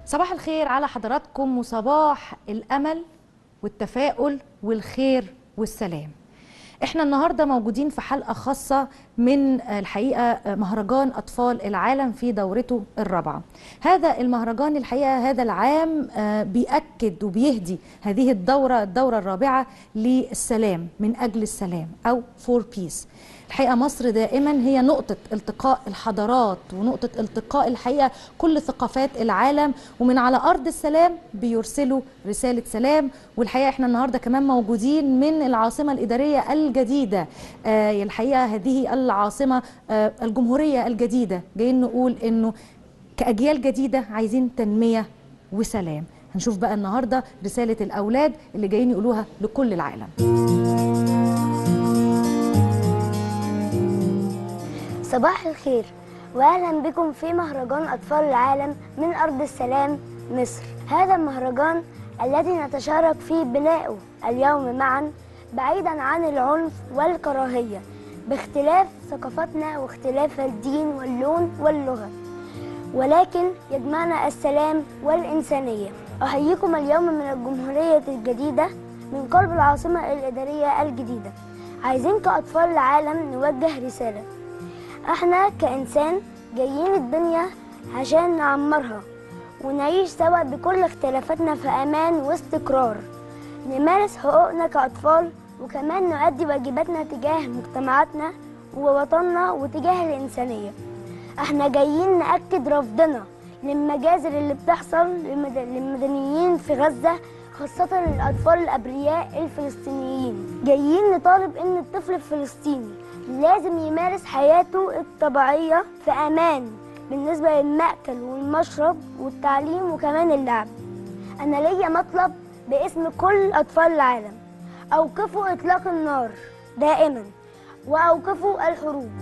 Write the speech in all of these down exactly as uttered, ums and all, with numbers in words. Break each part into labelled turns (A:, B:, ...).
A: صباح الخير على حضراتكم وصباح الأمل والتفاؤل والخير والسلام. احنا النهاردة موجودين في حلقة خاصة من الحقيقة مهرجان أطفال العالم في دورته الرابعة. هذا المهرجان الحقيقة هذا العام بيأكد وبيهدي هذه الدورة الدورة الرابعة للسلام، من أجل السلام أو فور بيس. الحقيقة مصر دائما هي نقطة التقاء الحضارات ونقطة التقاء الحقيقة كل ثقافات العالم، ومن على أرض السلام بيرسلوا رسالة سلام. والحقيقة احنا النهاردة كمان موجودين من العاصمة الإدارية الجديدة، آه الحقيقة هذه العاصمة آه الجمهورية الجديدة، جايين نقول إنه كأجيال جديدة عايزين تنمية وسلام. هنشوف بقى النهاردة رسالة الأولاد اللي جايين يقولوها لكل العالم.
B: صباح الخير واهلا بكم في مهرجان اطفال العالم من ارض السلام مصر. هذا المهرجان الذي نتشارك في بنائه اليوم معا بعيدا عن العنف والكراهيه، باختلاف ثقافتنا واختلاف الدين واللون واللغه، ولكن يجمعنا السلام والانسانيه. احييكم اليوم من الجمهوريه الجديده من قلب العاصمه الاداريه الجديده. عايزين كاطفال العالم نوجه رساله. احنا كإنسان جايين الدنيا عشان نعمرها ونعيش سوا بكل اختلافاتنا في امان واستقرار، نمارس حقوقنا كأطفال وكمان نؤدي واجباتنا تجاه مجتمعاتنا ووطننا وتجاه الإنسانية. احنا جايين نأكد رفضنا للمجازر اللي بتحصل للمدنيين في غزة، خاصة الأطفال الأبرياء الفلسطينيين. جايين نطالب إن الطفل الفلسطيني لازم يمارس حياته الطبيعية في أمان بالنسبة للمأكل والمشرب والتعليم وكمان اللعب. أنا ليا مطلب باسم كل أطفال العالم: أوقفوا إطلاق النار دائما وأوقفوا الحروب.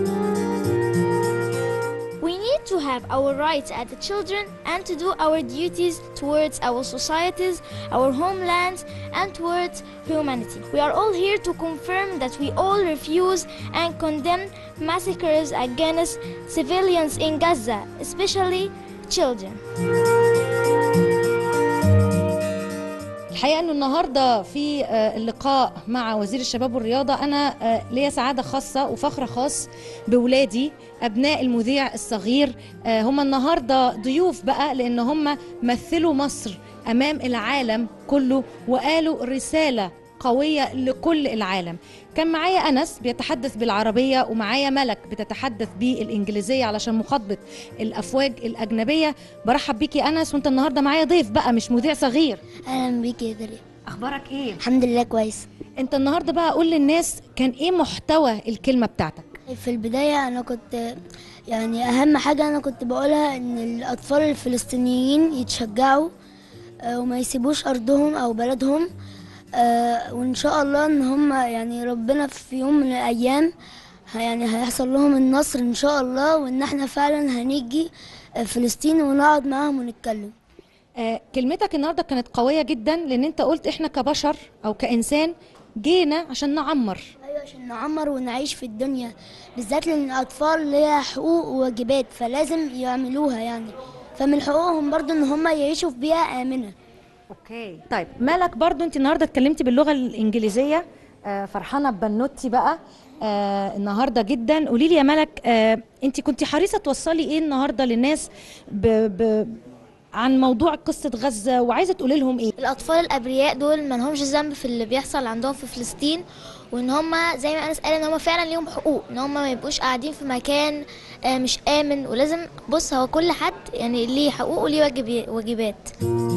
C: We need to have our rights as the children and to do our duties towards our societies, our homelands, and towards humanity. We are all here to confirm that we all refuse and condemn massacres against civilians in Gaza, especially children.
A: الحقيقة أنه النهاردة في اللقاء مع وزير الشباب والرياضة أنا ليا سعادة خاصة وفخر خاص بولادي أبناء المذيع الصغير. هم النهاردة ضيوف بقى لأن هم مثلوا مصر أمام العالم كله وقالوا رسالة قوية لكل العالم. كان معايا أنس بيتحدث بالعربية ومعايا ملك بتتحدث بالإنجليزية علشان مخاطبة الأفواج الأجنبية. برحب بيكي أنس، وأنت النهاردة معايا ضيف بقى مش مذيع صغير.
B: أهلا بيكي يا دري.
A: أخبارك إيه؟
B: الحمد لله كويس.
A: أنت النهاردة بقى قول للناس كان إيه محتوى الكلمة بتاعتك؟
B: في البداية أنا كنت يعني أهم حاجة أنا كنت بقولها إن الأطفال الفلسطينيين يتشجعوا وما يسيبوش أرضهم أو بلدهم، آه وإن شاء الله إن هم يعني ربنا في يوم من الأيام يعني هيحصل لهم النصر إن شاء الله، وإن احنا فعلا هنيجي فلسطين ونقعد معاهم ونتكلم.
A: آه كلمتك النهارده كانت قوية جدا لأن أنت قلت إحنا كبشر أو كإنسان جينا عشان نعمر.
B: أيوة عشان نعمر ونعيش في الدنيا، بالذات لأن الأطفال ليها حقوق وواجبات فلازم يعملوها يعني، فمن حقوقهم برضو إن هم يعيشوا في بيئة آمنة.
A: اوكي طيب مالك برضو انت النهارده اتكلمتي باللغه الانجليزيه، آه فرحانه ببنوتي بقى آه النهارده جدا. قولي لي يا مالك، آه انت كنتي حريصه توصلي ايه النهارده للناس ب ب عن موضوع قصه غزه، وعايزه تقولي لهم ايه؟
C: الأطفال الأبرياء دول ما لهمش ذنب في اللي بيحصل عندهم في فلسطين، وإن هم زي ما أنس قال إن هم فعلا ليهم حقوق، إن هم ما يبقوش قاعدين في مكان آه مش آمن، ولازم بص هو كل حد يعني ليه حقوق وليه واجب واجبات.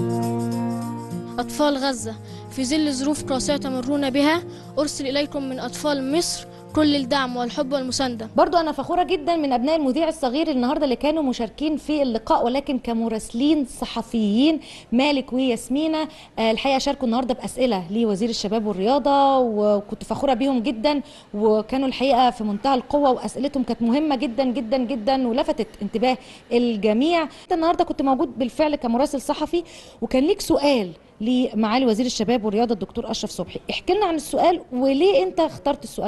D: أطفال غزة في ظل ظروف قاسية تمرون بها، أرسل إليكم من أطفال مصر كل الدعم والحب والمساندة.
A: برضو أنا فخورة جدا من أبناء المذيع الصغير النهاردة اللي كانوا مشاركين في اللقاء ولكن كمراسلين صحفيين، مالك وياسمينة. آه الحقيقة شاركوا النهاردة بأسئلة لوزير الشباب والرياضة وكنت فخورة بيهم جدا، وكانوا الحقيقة في منتهى القوة وأسئلتهم كانت مهمة جدا جدا جدا ولفتت انتباه الجميع. أنت النهاردة كنت موجود بالفعل كمراسل صحفي وكان ليك سؤال لمعالي وزير الشباب والرياضة الدكتور أشرف صبحي. احكي لنا عن السؤال وليه أنت اخترت السؤال ده؟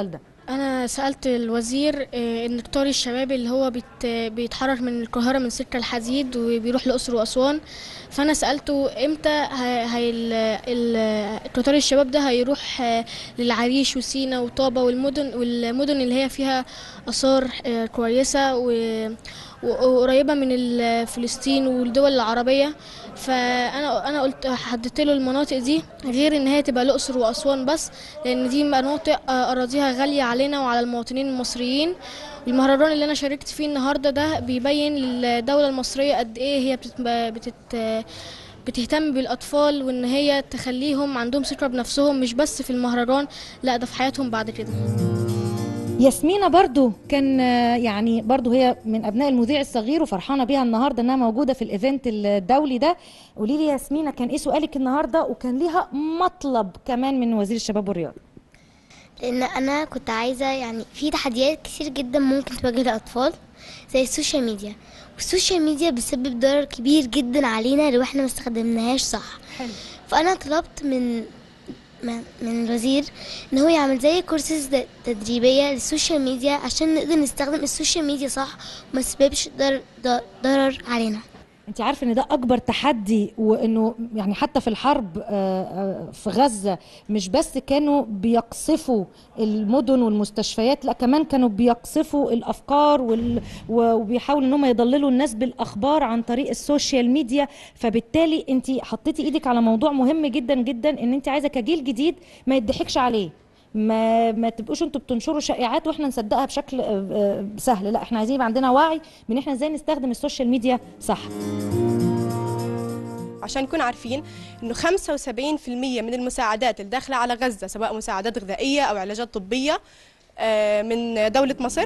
D: انا سالت الوزير آه، ان قطار الشباب اللي هو بيت بيتحرك من القاهره من سكه الحديد وبيروح الاقصر واسوان، فانا سالته امتى هي هي ال- ال- قطار الشباب ده هيروح آه، للعريش وسينا وطابه والمدن والمدن اللي هي فيها اثار آه، كويسه و- وقريبه من ال- فلسطين والدول العربيه. فانا انا قلت حددت له المناطق دي، غير ان هي تبقى الاقصر واسوان بس، لان دي مناطق آه، اراضيها غاليه علينا وعلى المواطنين المصريين. المهرجان اللي انا شاركت فيه النهارده ده بيبين للدوله المصريه قد ايه هي بتت... بتت... بتهتم بالاطفال، وان هي تخليهم عندهم ثقه بنفسهم، مش بس في المهرجان، لا ده في حياتهم بعد كده.
A: ياسمينة برضو كان آه، يعني برضو هي من أبناء المذيع الصغير وفرحانة بيها النهاردة أنها موجودة في الإيفنت الدولي ده. قولي لي ياسمينة، كان إيه سؤالك النهاردة؟ وكان ليها مطلب كمان من وزير الشباب والرياضة.
E: لان انا كنت عايزه يعني في تحديات كتير جدا ممكن تواجه الاطفال زي السوشيال ميديا، والسوشيال ميديا بتسبب ضرر كبير جدا علينا لو احنا ما استخدمناهاش صح.
A: حلو.
E: فانا طلبت من من من الوزير ان هو يعمل زي كورسز تدريبيه للسوشيال ميديا عشان نقدر نستخدم السوشيال ميديا صح وما تسببش ضرر ضرر علينا.
A: انت عارفه ان ده اكبر تحدي، وانه يعني حتى في الحرب آه، آه، في غزه مش بس كانوا بيقصفوا المدن والمستشفيات، لا كمان كانوا بيقصفوا الافكار وال- وبيحاولوا ان هم يضللوا الناس بالاخبار عن طريق السوشيال ميديا. فبالتالي انت حطيتي ايدك على موضوع مهم جدا جدا، ان انت عايزه كجيل جديد ما يضحكش عليه، ما ما تبقوش انتوا بتنشروا شائعات واحنا نصدقها بشكل آه، آه، سهل. لا، احنا عايزين يبقى عندنا وعي من احنا ازاي نستخدم السوشيال ميديا صح.
F: عشان نكون عارفين انه خمسة وسبعين بالمئة من المساعدات اللي داخله على غزه، سواء مساعدات غذائيه او علاجات طبيه، آه، من دوله مصر.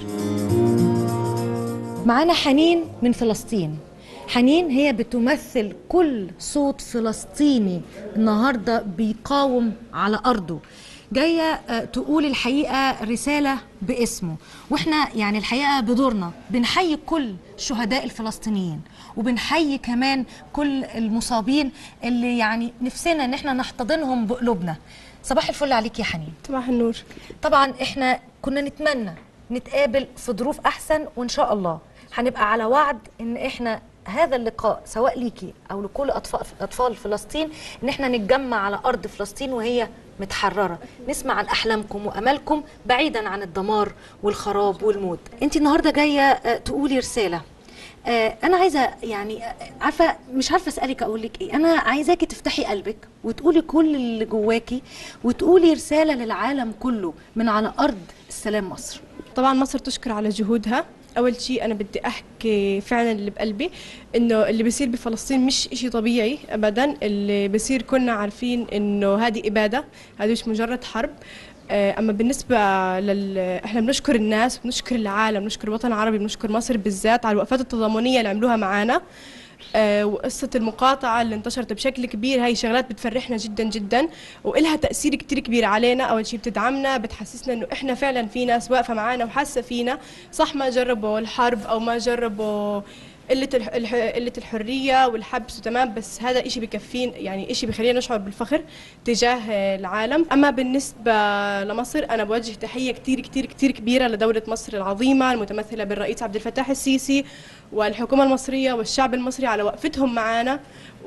A: معانا حنين من فلسطين. حنين هي بتمثل كل صوت فلسطيني النهارده بيقاوم على ارضه، جايه آه، تقول الحقيقه رساله باسمه. واحنا يعني الحقيقه بدورنا بنحيي كل شهداء الفلسطينيين، وبنحيي كمان كل المصابين اللي يعني نفسنا ان احنا نحتضنهم بقلوبنا. صباح الفل عليك يا حنين.
F: صباح النور.
A: طبعا احنا كنا نتمنى نتقابل في ظروف احسن، وان شاء الله هنبقى على وعد ان احنا هذا اللقاء سواء ليكي او لكل اطفال اطفال فلسطين ان احنا نتجمع على ارض فلسطين وهي متحرره، نسمع عن احلامكم وامالكم بعيدا عن الدمار والخراب والموت. انت النهارده جايه آه، تقولي رساله. آه، انا عايزه يعني آه، عارفه مش عارفه اسالك اقول لك ايه. انا عايزاكي تفتحي قلبك وتقولي كل اللي جواكي، وتقولي رساله للعالم كله من على ارض السلام مصر.
F: طبعا مصر تشكر على جهودها. اول شيء انا بدي احكي فعلا اللي بقلبي، انه اللي بيصير بفلسطين مش اشي طبيعي ابدا. اللي بيصير كنا عارفين انه هذه اباده، هذه مش مجرد حرب. آه، اما بالنسبه لل احنا بنشكر الناس، بنشكر العالم، بنشكر الوطن العربي، بنشكر مصر بالذات على الوقفات التضامنيه اللي عملوها معنا. آه، وقصة المقاطعة اللي انتشرت بشكل كبير، هاي شغلات بتفرحنا جدا جدا وإلها تأثير كتير كبير علينا. أول شيء بتدعمنا، بتحسسنا إنه إحنا فعلا في ناس واقفة معانا وحاسة فينا، صح ما جربوا الحرب أو ما جربوا قلة الح... الح... قلة الحرية والحبس وتمام، بس هذا إشي بكفين، يعني إشي بخلينا نشعر بالفخر تجاه العالم. أما بالنسبة لمصر، أنا بوجه تحية كتير كتير كتير كبيرة لدولة مصر العظيمة المتمثلة بالرئيس عبد الفتاح السيسي والحكومة المصرية والشعب المصري على وقفتهم معنا.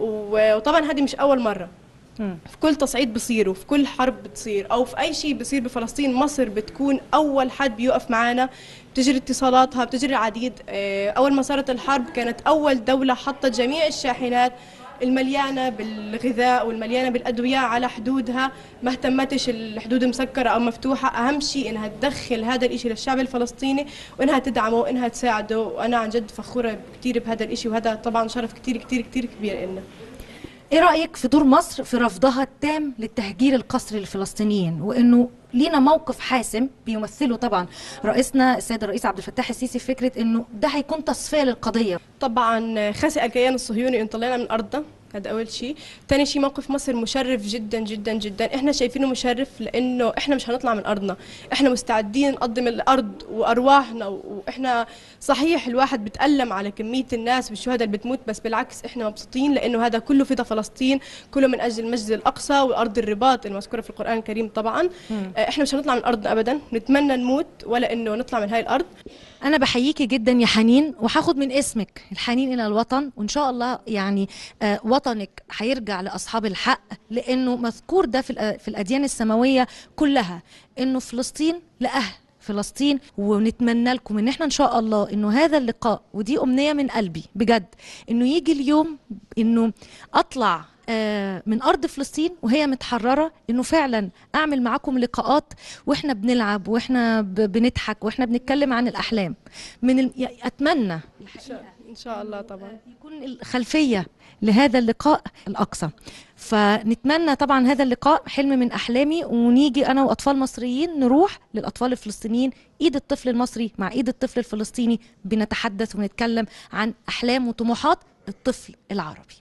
F: وطبعا هذه مش أول مرة، في كل تصعيد بصير وفي كل حرب بتصير أو في أي شيء بصير بفلسطين، مصر بتكون أول حد بيوقف معنا. بتجري اتصالاتها، بتجري العديد. أول ما صارت الحرب كانت أول دولة حطت جميع الشاحنات المليانة بالغذاء والمليانة بالأدوية على حدودها، ما اهتمتش الحدود مسكرة أو مفتوحة. أهم شيء إنها تدخل هذا الإشي للشعب الفلسطيني وإنها تدعمه وإنها تساعده، وأنا عن جد فخورة كتير بهذا الإشي، وهذا طبعا شرف كتير كتير كتير كبير إلنا.
A: ايه رأيك في دور مصر في رفضها التام للتهجير القسري للفلسطينيين، وانه لينا موقف حاسم بيمثله طبعا رئيسنا السيد الرئيس عبد الفتاح السيسي، فكرة انه ده هيكون تصفية للقضية؟
F: طبعا خسئ الكيان الصهيوني ان طلعنا من ارضنا، هذا أول شيء. ثاني شيء موقف مصر مشرف جدا جدا جدا، إحنا شايفينه مشرف لأنه إحنا مش هنطلع من أرضنا، إحنا مستعدين نقدم الأرض وأرواحنا، وإحنا صحيح الواحد بتألم على كمية الناس والشهداء اللي بتموت، بس بالعكس إحنا مبسوطين لأنه هذا كله فدا فلسطين، كله من أجل المسجد الأقصى وأرض الرباط المذكورة في القرآن الكريم طبعا. مم. إحنا مش هنطلع من أرضنا أبدا، نتمنى نموت ولا إنه نطلع من هاي الأرض.
A: أنا بحييكي جدا يا حنين، وهاخد من اسمك الحنين إلى الوطن، وإن شاء الله يعني آه وطنك هيرجع لأصحاب الحق، لأنه مذكور ده في, في الأديان السماوية كلها، إنه فلسطين لأهل فلسطين. ونتمنى لكم ان احنا ان شاء الله انه هذا اللقاء، ودي امنية من قلبي بجد، انه يجي اليوم انه اطلع من أرض فلسطين وهي متحررة، إنه فعلا أعمل معاكم لقاءات وإحنا بنلعب وإحنا بنضحك وإحنا بنتكلم عن الأحلام. من ال... أتمنى
F: إن شاء الله طبعا
A: يكون الخلفية لهذا اللقاء الأقصى. فنتمنى طبعا هذا اللقاء حلم من أحلامي، ونيجي أنا وأطفال مصريين نروح للأطفال الفلسطينيين، إيد الطفل المصري مع إيد الطفل الفلسطيني، بنتحدث ونتكلم عن أحلام وطموحات الطفل العربي.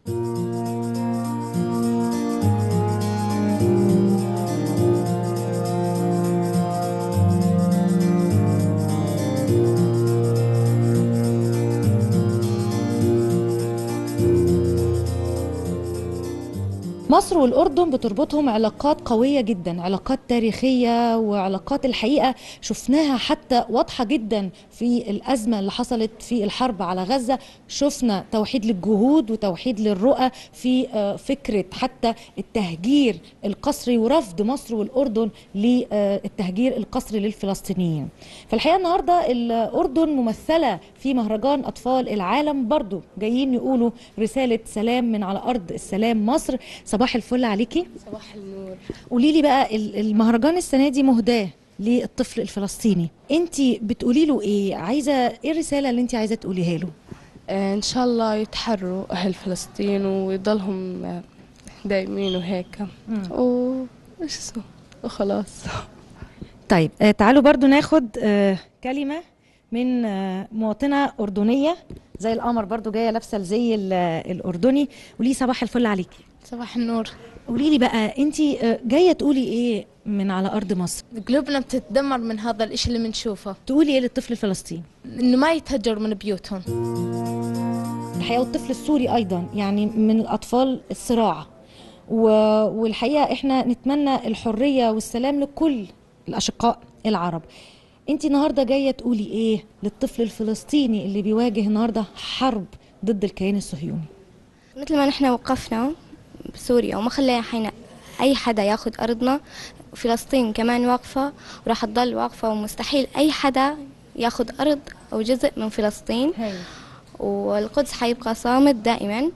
A: مصر والأردن بتربطهم علاقات قوية جدا، علاقات تاريخية وعلاقات الحقيقة شفناها حتى واضحة جدا في الأزمة اللي حصلت في الحرب على غزة. شفنا توحيد للجهود وتوحيد للرؤى في فكرة حتى التهجير القسري ورفض مصر والأردن للتهجير القسري للفلسطينيين. فالحقيقة النهاردة الأردن ممثلة في مهرجان أطفال العالم، برضو جايين يقولوا رسالة سلام من على أرض السلام مصر. صباح الفل عليكي.
G: صباح النور.
A: قولي لي بقى، المهرجان السنه دي مهداه للطفل الفلسطيني، انت بتقولي له ايه؟ عايزه ايه الرساله اللي انت عايزه تقوليها له؟
G: آه ان شاء الله يتحروا اهل فلسطين ويضلهم آه دايمين وهيك و ايش اسمه وخلاص.
A: طيب آه تعالوا برضو ناخد آه كلمه من آه مواطنه اردنيه زي القمر، برضو جايه لابسه الزي الاردني. قولي صباح الفل عليكي.
G: صباح النور.
A: قولي لي بقى، انت جايه تقولي ايه من على ارض مصر؟
G: قلوبنا بتتدمر من هذا الاشي اللي بنشوفه.
A: تقولي ايه للطفل الفلسطيني؟
G: انه ما يتهجر من بيوتهم.
A: الحقيقه والطفل السوري ايضا يعني من الاطفال الصراع، والحقيقه احنا نتمنى الحريه والسلام لكل الاشقاء العرب. انت النهارده جايه تقولي ايه للطفل الفلسطيني اللي بيواجه النهارده حرب ضد الكيان الصهيوني؟
H: مثل ما نحن وقفنا بسوريا وما خلينا حين اي حدا ياخذ ارضنا، فلسطين كمان واقفه وراح تضل واقفه، ومستحيل اي حدا ياخذ ارض او جزء من فلسطين. هي. والقدس حيبقى صامت دائما،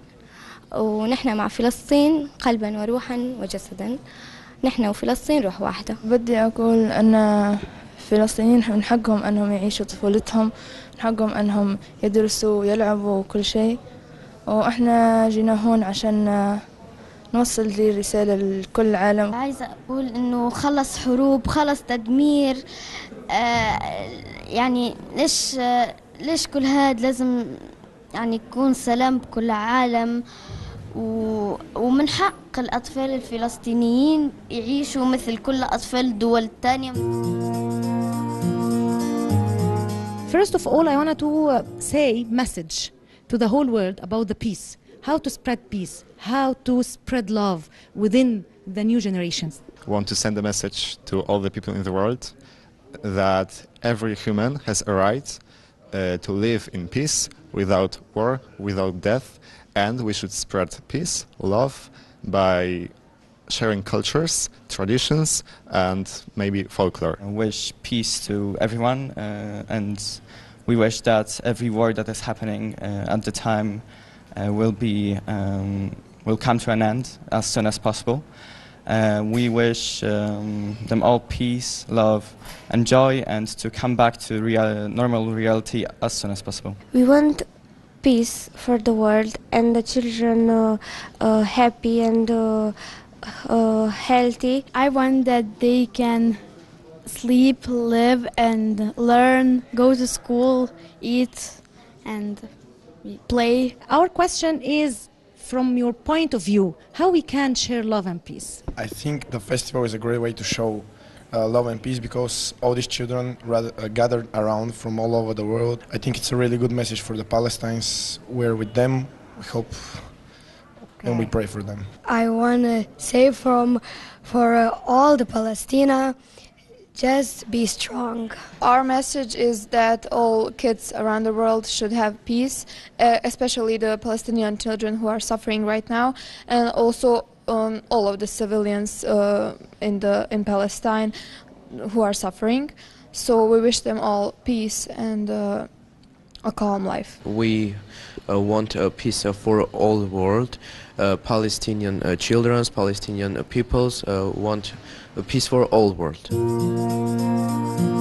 H: ونحن مع فلسطين قلبا وروحا وجسدا، نحن وفلسطين روح واحده.
I: بدي اقول ان الفلسطينيين من حقهم انهم يعيشوا طفولتهم، من حقهم انهم يدرسوا ويلعبوا وكل شيء، واحنا جينا هون عشان نوصل دي رسالة لكل العالم.
B: عايزة أقول إنه خلص حروب، خلص تدمير، آه يعني ليش آه ليش كل هاد لازم يعني يكون سلام بكل العالم، ومن حق الأطفال الفلسطينيين يعيشوا مثل كل أطفال الدول الثانية.
A: First of all, I want to say message to the whole world about the peace. How to spread peace, how to spread love within the new generations.
J: I want to send a message to all the people in the world that every human has a right uh, to live in peace, without war, without death, and we should spread peace, love, by sharing cultures, traditions, and maybe folklore.
K: I wish peace to everyone, uh, and we wish that every war that is happening uh, at the time Uh, will be um, will come to an end as soon as possible. Uh, we wish um, them all peace, love, and joy, and to come back to real, normal reality as soon as possible.
L: We want peace for the world and the children uh, uh, happy and uh, uh, healthy.
M: I want that they can sleep, live, and learn, go to school, eat, and play.
A: Our question is from your point of view, how we can share love and peace?
N: I think the festival is a great way to show uh, love and peace because all these children rather, uh, gathered around from all over the world. I think it's a really good message for the Palestinians. We're with them. We hope okay. and we pray for them.
O: I want to say from for uh, all the Palestina, just be strong.
I: Our message is that all kids around the world should have peace, uh, especially the Palestinian children who are suffering right now, and also um, all of the civilians uh, in the in Palestine who are suffering. So we wish them all peace and uh, a calm life.
P: We uh, want uh, peace uh, for all the world. Uh, Palestinian uh, children, Palestinian uh, peoples uh, want a peace for all world.